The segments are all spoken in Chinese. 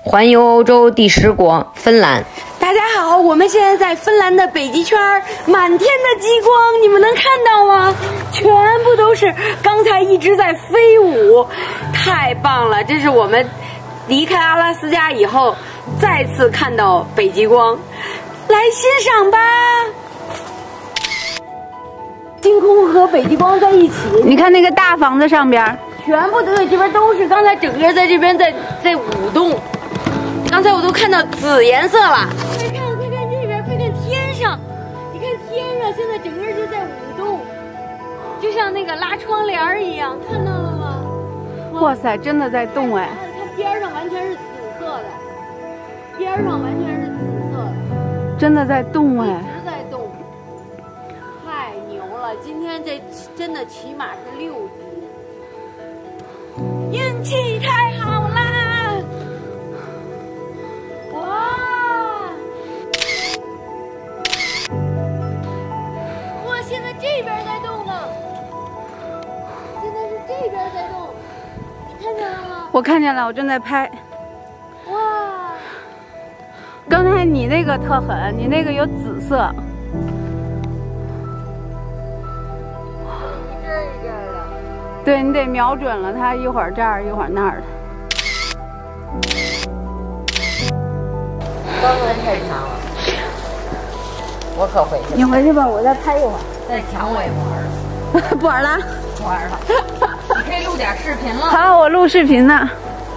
环游欧洲第10国芬兰。 大家好，我们现在在芬兰的北极圈，满天的极光，你们能看到吗？全部都是，刚才一直在飞舞，太棒了！这是我们离开阿拉斯加以后再次看到北极光，来欣赏吧。星空和北极光在一起， 你看那个大房子上边， 全部对，这边都是，刚才整个在这边在舞动，刚才我都看到紫颜色了。快看这边，快看天上，你看天上现在整个就在舞动，就像那个拉窗帘一样，看到了吗？ 哇塞，真的在动哎！ 它边上完全是紫色的，边上完全是紫色的， 真的在动哎！ 一直在动，太牛了！今天这真的起码是6级，运气太好啦！哇！哇！现在这边在动呢，现在是这边在动，你看见了吗？ 我看见了，我正在拍。 哇！ 刚才你那个特狠，你那个有紫色。 一阵一阵的。 对，你得瞄准了它，一会儿这儿，一会儿那儿的。 光轮太长了，我可回去。 你回去吧，我再拍一会儿。 再抢我也不玩了， 不玩了， 不玩了。你可以录点视频了。 好，我录视频呢。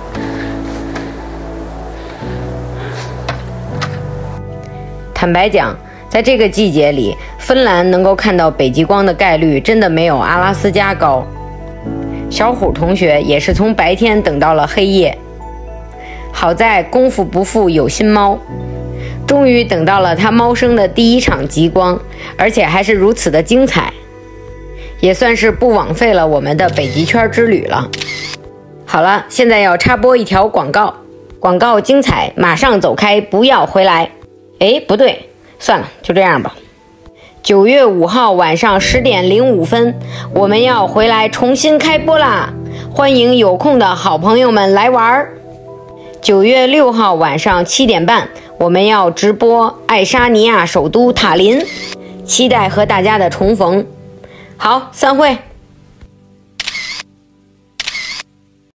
坦白讲，在这个季节里，芬兰能够看到北极光的概率真的没有阿拉斯加高。小虎同学也是从白天等到了黑夜，好在功夫不负有心猫，终于等到了他猫生的第1场极光，而且还是如此的精彩，也算是不枉费了我们的北极圈之旅了。好了，现在要插播一条广告，广告精彩，马上走开，不要回来。哎，不对，算了，就这样吧。9月5号晚上10点05分，我们要回来重新开播啦！欢迎有空的好朋友们来玩。9月6号晚上7点半，我们要直播爱沙尼亚首都塔林，期待和大家的重逢。好，散会。